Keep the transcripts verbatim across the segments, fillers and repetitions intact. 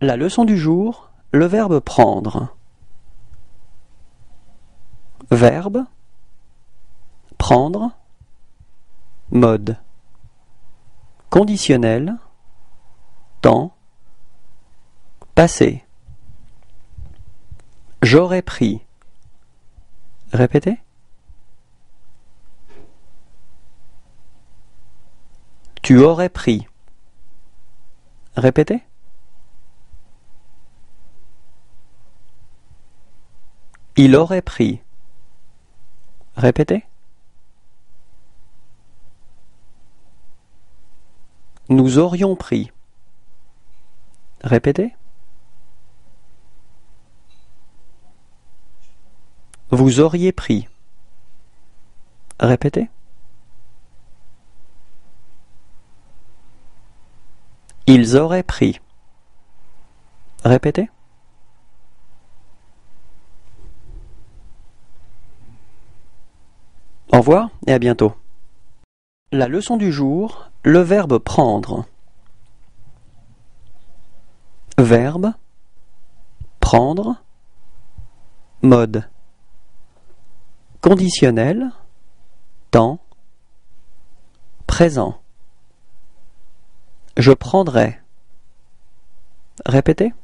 La leçon du jour, le verbe prendre. Verbe, prendre, mode. Conditionnel, temps, passé. J'aurais pris. Répétez. Tu aurais pris. Répétez. Il aurait pris. Répétez. Nous aurions pris. Répétez. Vous auriez pris. Répétez. Ils auraient pris. Répétez. Au revoir et à bientôt. La leçon du jour, le verbe prendre. Verbe, prendre, mode. Conditionnel, temps, présent. Je prendrai. Répétez.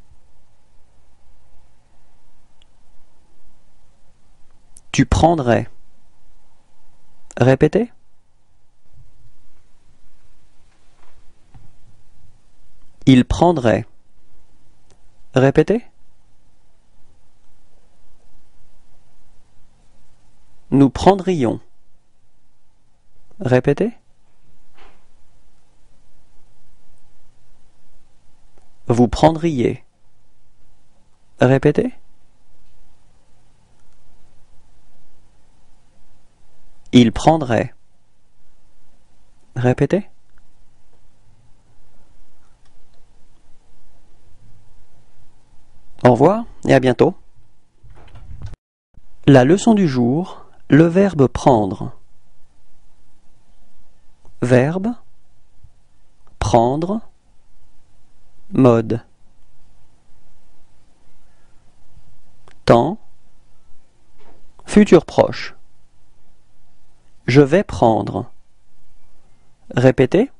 Tu prendrais. Répétez. Il prendrait. Répétez. Nous prendrions. Répétez. Vous prendriez. Répétez. Il prendrait. Répétez. Au revoir et à bientôt. La leçon du jour, le verbe prendre. Verbe, prendre, mode. Temps, futur proche. Je vais prendre. Répétez.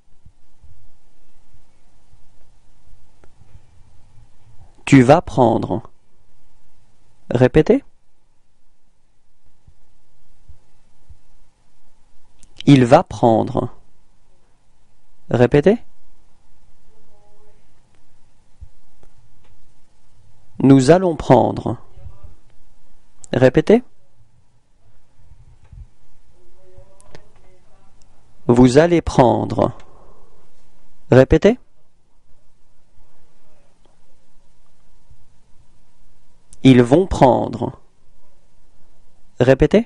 Tu vas prendre. Répétez. Il va prendre. Répétez. Nous allons prendre. Répétez. Vous allez prendre. Répétez. Ils vont prendre. Répétez.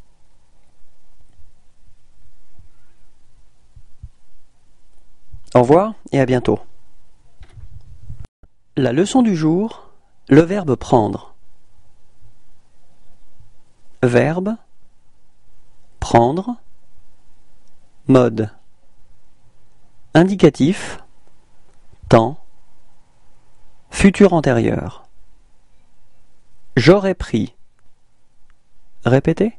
Au revoir et à bientôt. La leçon du jour, le verbe prendre. Verbe, prendre, mode. Indicatif, temps, futur antérieur. J'aurais pris. Répétez.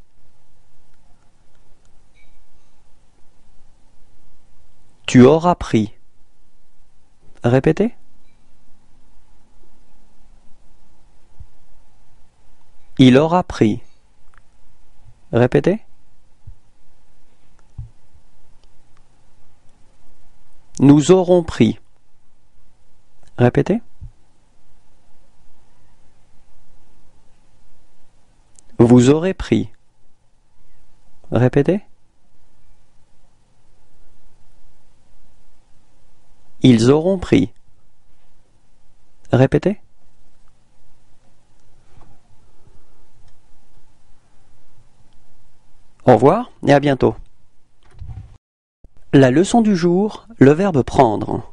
Tu auras pris. Répétez. Il aura pris. Répétez. Nous aurons pris. Répétez. Vous aurez pris. Répétez. Ils auront pris. Répétez. Au revoir et à bientôt. La leçon du jour, le verbe prendre.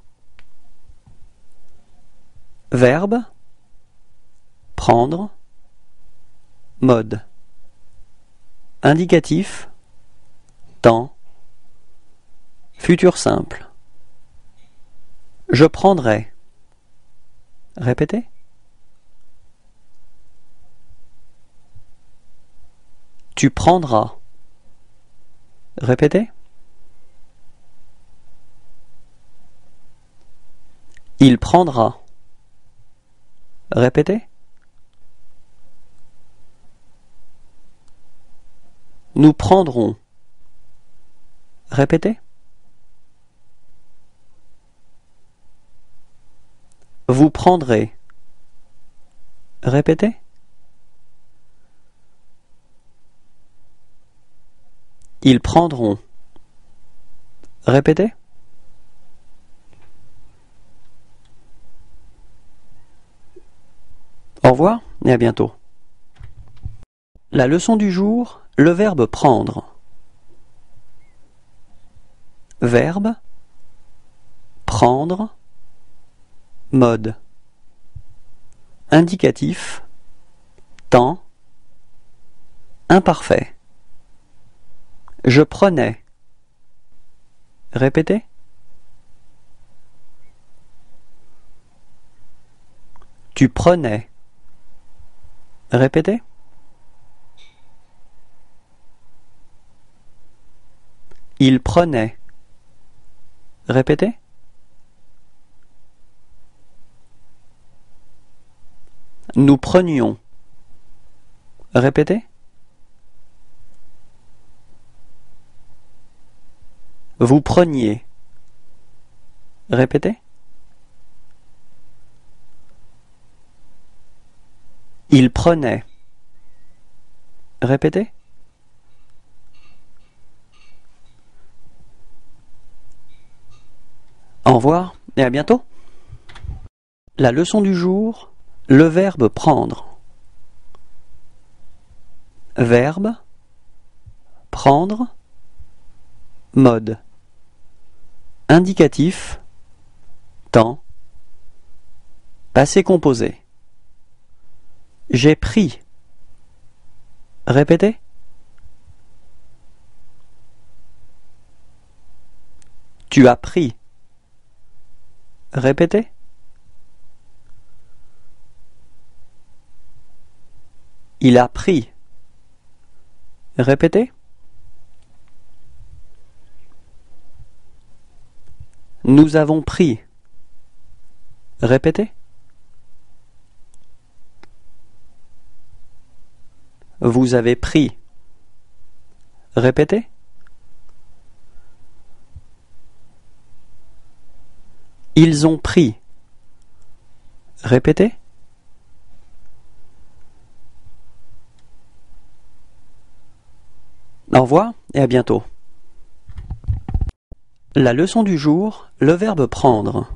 Verbe, prendre, mode. Indicatif, temps, futur simple. Je prendrai. Répétez. Tu prendras. Répétez. Il prendra. Répétez. Nous prendrons. Répétez. Vous prendrez. Répétez. Ils prendront. Répétez. Au revoir et à bientôt. La leçon du jour, le verbe prendre. Verbe, prendre, mode. Indicatif, temps, imparfait. Je prenais. Répétez. Tu prenais. Répétez. Il prenait. Répétez. Nous prenions. Répétez. Vous preniez. Répétez. Il prenait. Répétez. Au revoir et à bientôt. La leçon du jour, le verbe prendre. Verbe, prendre, mode. Indicatif, temps, passé composé. J'ai pris. Répétez. Tu as pris. Répétez. Il a pris. Répétez. Nous avons pris. Répétez. Vous avez pris. Répétez. Ils ont pris. Répétez. Au revoir et à bientôt. La leçon du jour, le verbe prendre.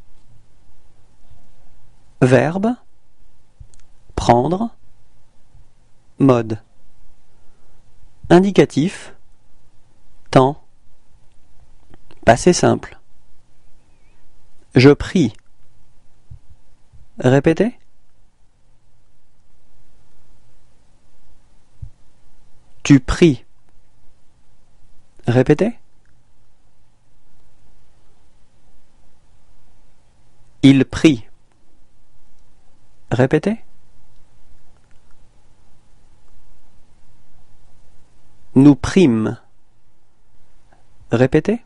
Verbe, prendre, mode. Indicatif, temps, passé simple. Je prie. Répétez. Tu pries. Répétez. Il prie. Répétez. Nous prîmes. Répétez.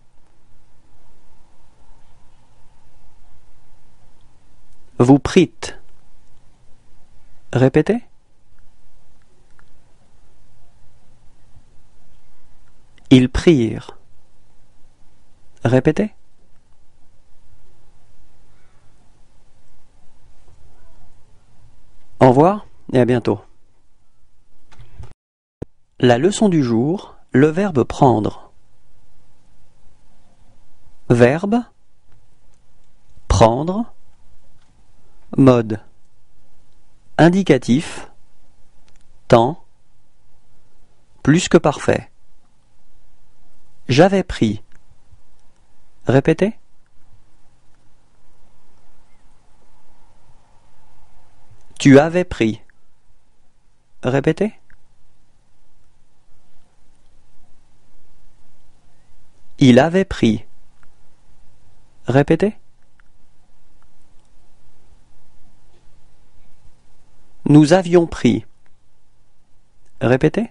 Vous prîtes. Répétez. Ils prirent. Répétez. Au revoir et à bientôt. La leçon du jour, le verbe prendre. Verbe, prendre, mode. Indicatif, temps, plus que parfait. J'avais pris. Répétez. Tu avais pris. Répétez. Il avait pris. Répétez. Nous avions pris. Répétez.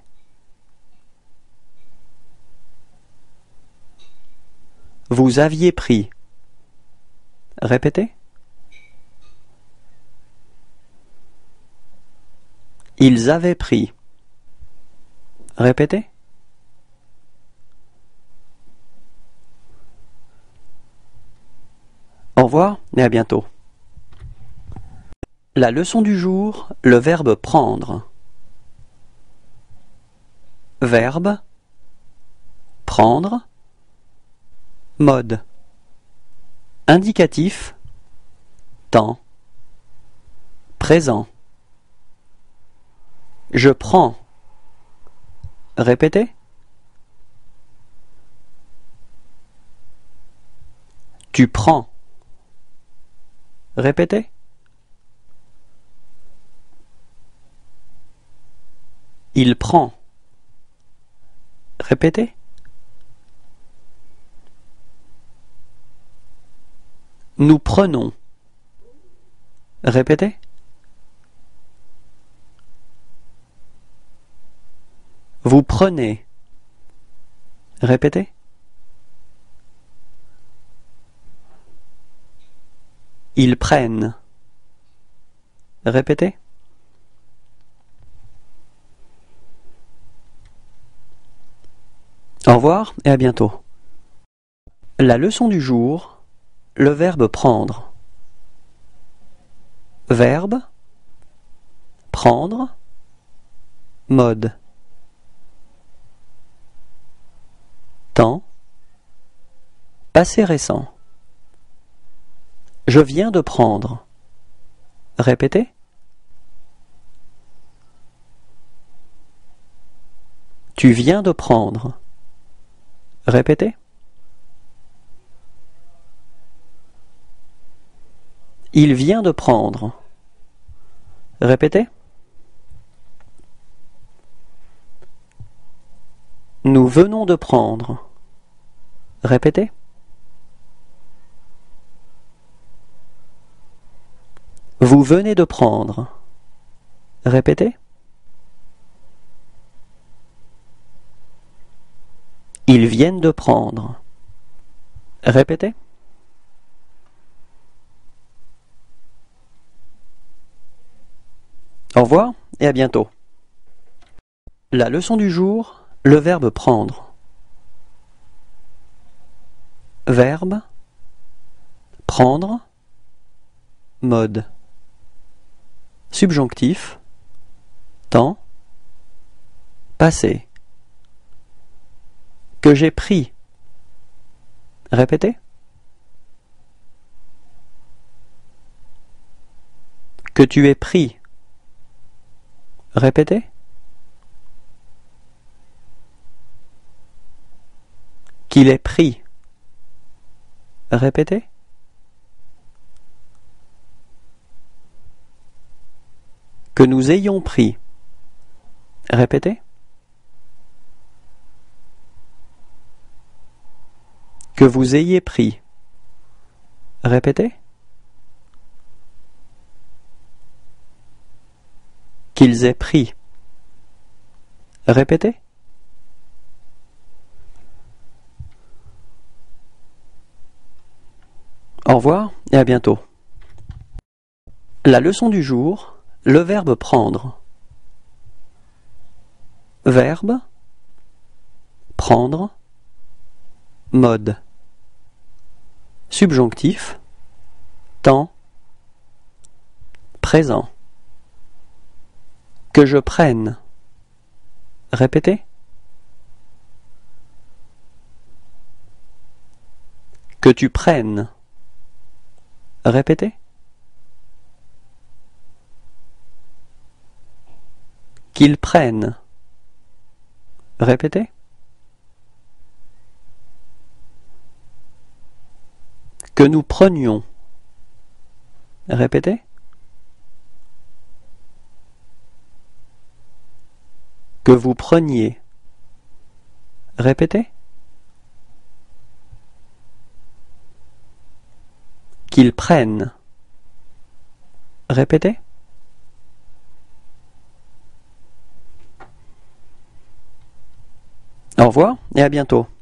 Vous aviez pris. Répétez. Ils avaient pris. Répétez. Au revoir et à bientôt. La leçon du jour, le verbe prendre. Verbe, prendre, mode. Indicatif, temps, présent. Je prends. Répétez. Tu prends. Répétez. Il prend. Répétez. Nous prenons. Répétez. Vous prenez. Répétez. Ils prennent. Répétez. Au revoir et à bientôt. La leçon du jour, le verbe prendre. Verbe, prendre, mode. Temps, passé récent. Je viens de prendre. Répétez. Tu viens de prendre. Répétez. Il vient de prendre. Répétez. Nous venons de prendre. Répétez. Vous venez de prendre. Répétez. Ils viennent de prendre. Répétez. Au revoir et à bientôt. La leçon du jour, le verbe prendre. Verbe, prendre, mode. Subjonctif, temps, passé. Que j'ai pris. Répétez. Que tu aies pris. Répétez. Qu'il ait pris. Répétez. Que nous ayons pris. Répétez. Que vous ayez pris. Répétez. Qu'ils aient pris. Répétez. Au revoir et à bientôt. La leçon du jour, le verbe prendre. Verbe, prendre, mode. Subjonctif, temps, présent. Que je prenne. Répétez. Que tu prennes. Répétez. Qu'ils prennent. Répétez. Que nous prenions. Répétez. Que vous preniez. Répétez. Qu'ils prennent. Répétez. Au revoir et à bientôt.